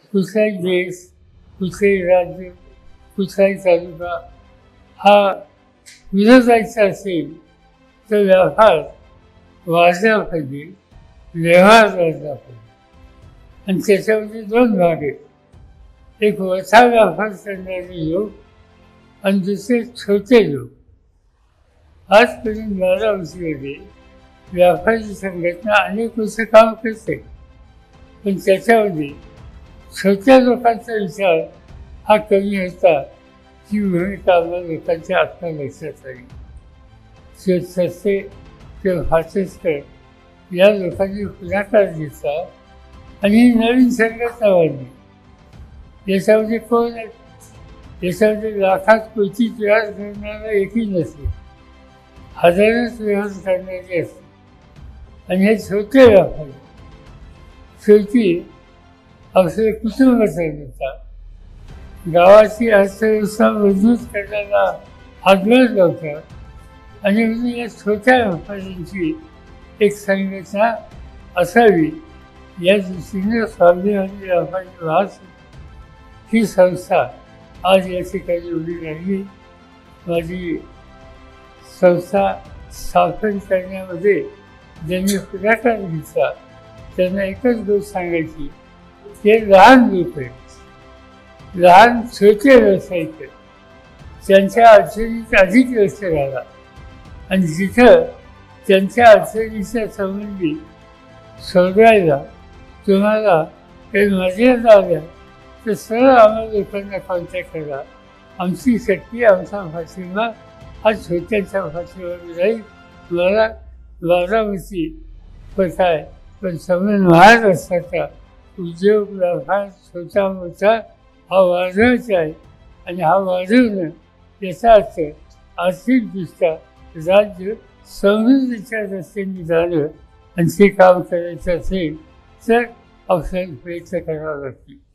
कुठलाही देश, कुठलंही राज्य, कुठलाही तालुका हा विरोधायचा असेल तर व्यवहार वाढला पाहिजे, व्यवहार वाढला पाहिजे. आणि त्याच्यामध्ये दोन भाग आहेत. एक वरचा व्यापार करणारे लोक आणि दुसरे छोटे लोक. आजपर्यंत 12 वर्षामध्ये व्यापारी संघटना अनेक वर्ष काम करते, पण त्याच्यामध्ये छोट्या लोकांचा विचार हा कमी होता. ही भूमिका आपल्या लोकांच्या आत्मा लक्षात आली. सस्ते किंवा फाटेस्कर या लोकांनी पुढाकार घेतला आणि नवीन संघटना वाढली. याच्यामध्ये कोण आहे? याच्यामध्ये लाखात कोटी व्यवहार करणारा एकही नसेल, हजारोच व्यवहार करणारे असते. आणि हे छोटे व्यापारी शेवटी आपले कुटुंब चालवतात. गावाची अर्थव्यवस्था मजबूत करण्याला हातभार लावतात आणि म्हणून या छोट्या व्यापाऱ्यांची एक संघटना असावी या दृष्टीने स्वाभिमानी व्यापारी महासंघ ही संस्था आज या ठिकाणी उभी राहिली. माझी संस्था स्थापन करण्यामध्ये ज्यांनी पुढाकार घेतला त्यांना एकच गोष्ट सांगायची की हे लहान लोक आहेत, लहान छोटे व्यावसायिक आहेत, त्यांच्या अडचणीत अधिक लक्ष घाला आणि जिथं त्यांच्या अडचणीच्या संबंधी सोडवायला तुम्हाला काही मर्यादा आल्या तर सरळ आम्हाला लोकांना कॉन्टॅक्ट करा. आमची शक्ती, आमचा पाठिंबा हा छोट्यांच्या पाठीवर राहील. मला 12 वर्षी काय पण समज महाराष्ट्राचा उद्योग व्यवहार छोटा मोठा हा वाढवायचा आहे आणि हा वाढवणं याचा अर्थ आर्थिकदृष्ट्या राज्य समृद्धीच्या रस्त्याने जाणं आणि ते काम करायचं असेल तर आपल्याला प्रयत्न करावा लागतील.